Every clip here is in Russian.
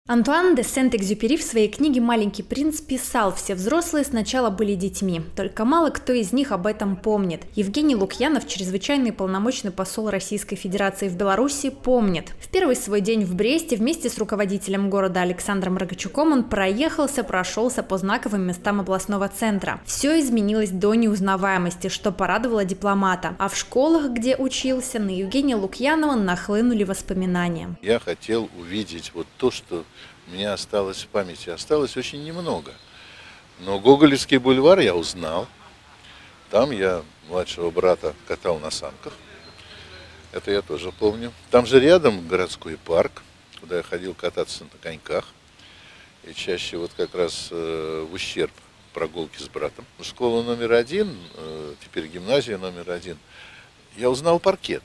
Антуан де Сент-Экзюпери в своей книге «Маленький принц» писал: все взрослые сначала были детьми, только мало кто из них об этом помнит. Евгений Лукьянов, чрезвычайный полномочный посол Российской Федерации в Беларуси, помнит. В первый свой день в Бресте вместе с руководителем города Александром Рогачуком он прошелся по знаковым местам областного центра. Все изменилось до неузнаваемости, что порадовало дипломата. А в школах, где учился, на Евгения Лукьянова нахлынули воспоминания. Я хотел увидеть вот то, что у меня осталось в памяти. Осталось очень немного. Но Гоголевский бульвар я узнал. Там я младшего брата катал на санках. Это я тоже помню. Там же рядом городской парк, куда я ходил кататься на коньках. И чаще вот как раз в ущерб прогулки с братом. Школа номер 1, теперь гимназия номер 1, я узнал паркет.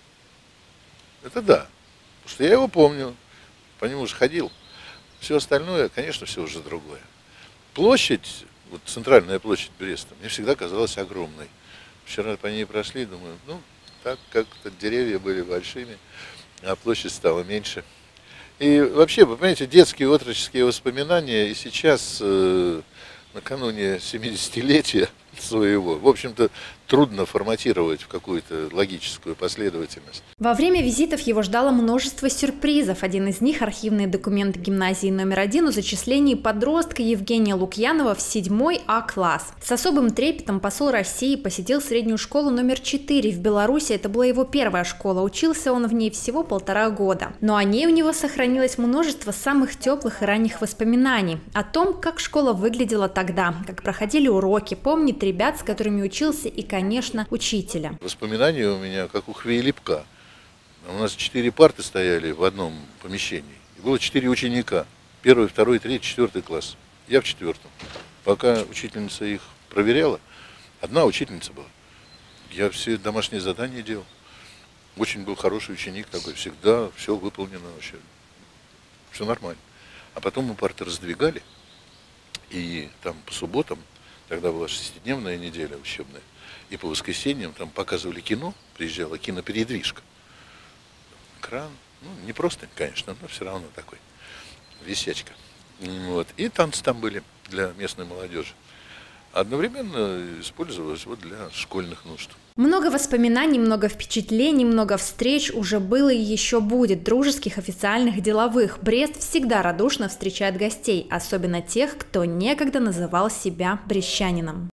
Это да. Потому что я его помню. По нему же ходил. Все остальное, конечно, все уже другое. Площадь, вот центральная площадь Бреста, мне всегда казалась огромной. Вчера по ней прошли, думаю, ну, так как-то деревья были большими, а площадь стала меньше. И вообще, вы понимаете, детские, отроческие воспоминания, и сейчас, накануне 70-летия своего, в общем-то, трудно форматировать в какую-то логическую последовательность. Во время визитов его ждало множество сюрпризов. Один из них – архивные документы гимназии номер 1 о зачислении подростка Евгения Лукьянова в 7 А-класс. С особым трепетом посол России посетил среднюю школу номер 4 в Беларуси. Это была его первая школа. Учился он в ней всего 1,5 года. Но о ней у него сохранилось множество самых теплых и ранних воспоминаний. О том, как школа выглядела тогда, как проходили уроки, помнит ребят, с которыми учился, и, конечно, учителя. Воспоминания у меня как у Хвеелипка. У нас 4 парты стояли в одном помещении. И было 4 ученика. 1, 2, 3, 4 класс. Я в 4. Пока учительница их проверяла, одна учительница была. Я все домашние задания делал. Очень был хороший ученик такой. Всегда все выполнено вообще. Все нормально. А потом мы парты раздвигали. И там по субботам, тогда была 6-дневная неделя учебная, и по воскресеньям там показывали кино, приезжала кинопередвижка. Экран, ну, не просто, конечно, но все равно такой, висячка. Вот. И танцы там были для местной молодежи. Одновременно использовалось вот для школьных нужд. Много воспоминаний, много впечатлений, много встреч уже было и еще будет, дружеских, официальных, деловых. Брест всегда радушно встречает гостей, особенно тех, кто некогда называл себя брестчанином.